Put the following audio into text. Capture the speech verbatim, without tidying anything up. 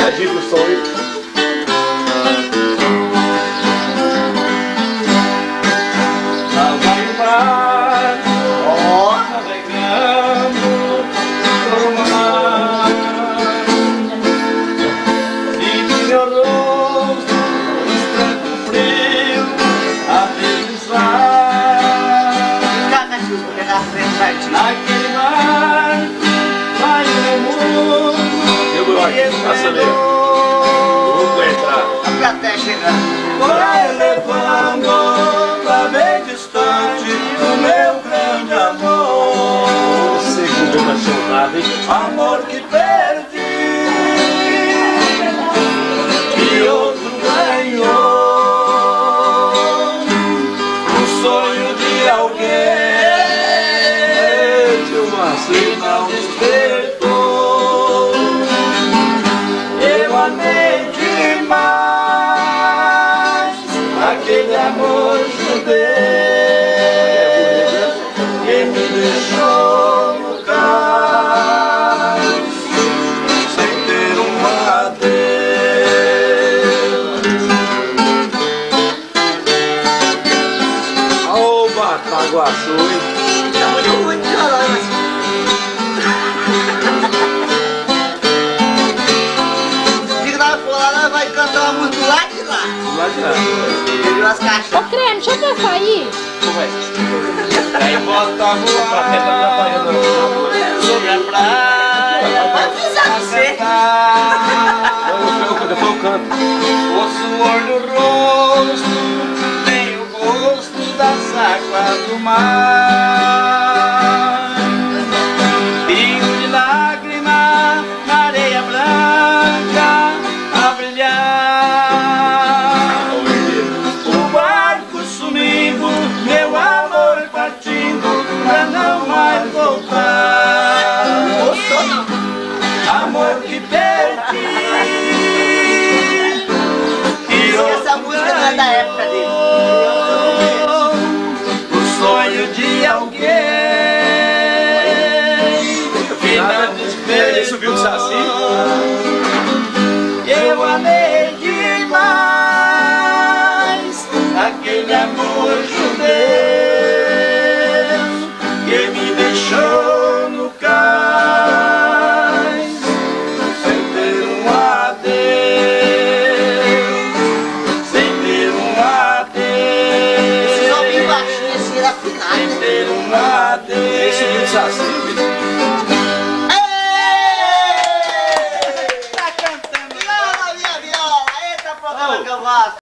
reagir pro som aí. Lá vai o barco, Ó, navegando por mar. E meu rosto, branco frio, a deslizar. cá, cachorro, vou pegar a frente certinho. Naquele mar, vai o meu mundo. Eu vou aqui, passa ali. Vou entrar. A plateia chegando. Vai levando pra bem distante o meu grande amor. Você que não apaixonado, hein? Amor que perdi e outro ganhou. O sonho de alguém Tio Márcio. que não despertou. Eu amei demais aquele amor judeu que me deixou no cais sem ter um adeus. Ô, Bataguaçu, hein? Tá muito ruim de violão, mas... Diga na fora, ela vai cantar uma música lá de lá. Lá de lá. Pegou as caixas. Ô, Creme, deixa eu passar aí. Aí volta a voar sobre a praia. Vai precisar de você. Depois eu canto. O suor no rosto tem o gosto das águas do mar. Pingo de lágrima na areia branca a brilhar. O barco sumindo, meu amor partindo pra não mais voltar. Gostou, não? Amor que perdi. Diz que essa música não é da época dele. O sonho de alguém que não despertou. Ele subiu o saci. Eu amei demais aquele amor judeu que me deixou no cais sem ter um adeus, sem ter um adeus, Esses homens baixinhos assim, era afinado. sem ter um adeus. Ele subiu o saci, bicho. Tá cantando. Viola, minha viola. Eita, porra, que eu gosto.